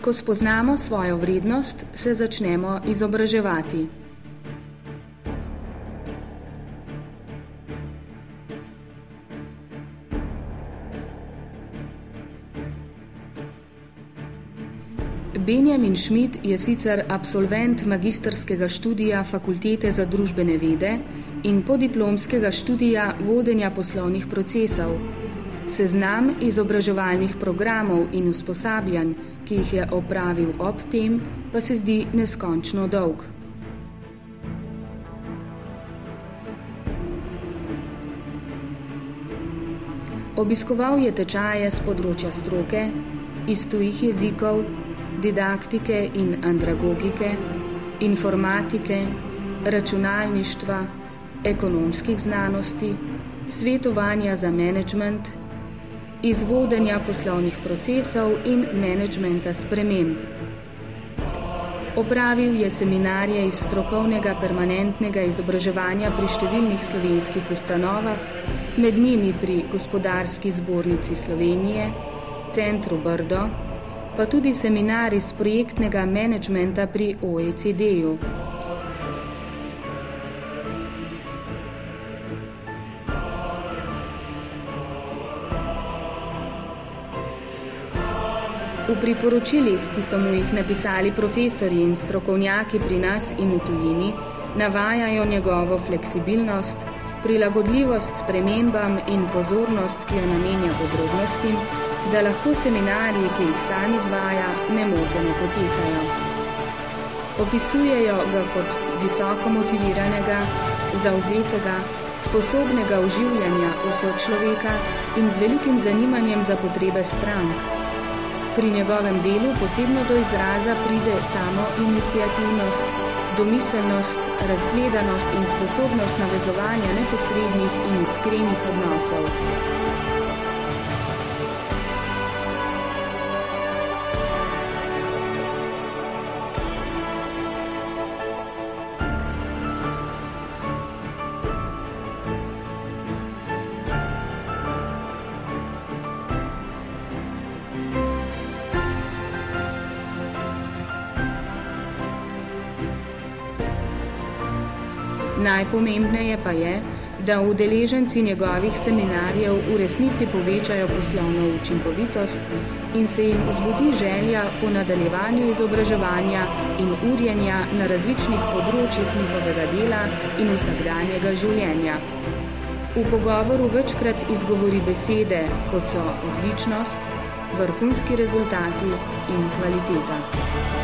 Ko spoznamo svojo vrednost, se začnemo izobraževati. Benjamin Schmidt je sicer absolvent magistrskega študija Fakultete za družbene vede in podiplomskega študija vodenja poslovnih procesov. Seznam izobraževalnih programov in usposabljanj, ki jih je opravil ob tem, pa se zdi neskončno dolg. Obiskoval je tečaje z področja stroke, iz tujih jezikov, didaktike in andragogike, informatike, računalništva, ekonomskih znanosti, svetovanja za menedžment, izvodenja poslovnih procesov in menedžmenta sprememb. Opravil je seminarje iz strokovnega permanentnega izobraževanja pri številnih slovenskih ustanovah, med njimi pri Gospodarski zbornici Slovenije, Centru Brdo, pa tudi seminar iz projektnega menedžmenta pri OECD-ju. V priporočilih, ki so mu jih napisali profesorji in strokovnjaki pri nas in v tujini, navajajo njegovo fleksibilnost, prilagodljivost spremembam in pozornost, ki jo namenja podrobnostim, da lahko seminarji, ki jih sam izvaja, nemoteno potekajo. Opisujejo ga kot visoko motiviranega, zavzetega, sposobnega oživljanja sočloveka in z velikim zanimanjem za potrebe strank. Pri njegovem delu posebno do izraza pride samo iniciativnost, domiselnost, razgledanost in sposobnost navezovanja neposrednih in iskrenih odnosov. Najpomembneje pa je, da udeleženci njegovih seminarjev v resnici povečajo poslovno učinkovitost in se jim vzbudi želja po nadaljevanju izobraževanja in urjenja na različnih področjih njihovega dela in vsakdanjega življenja. V pogovoru večkrat izgovori besede, kot so odličnost, vrhunski rezultati in kvaliteta.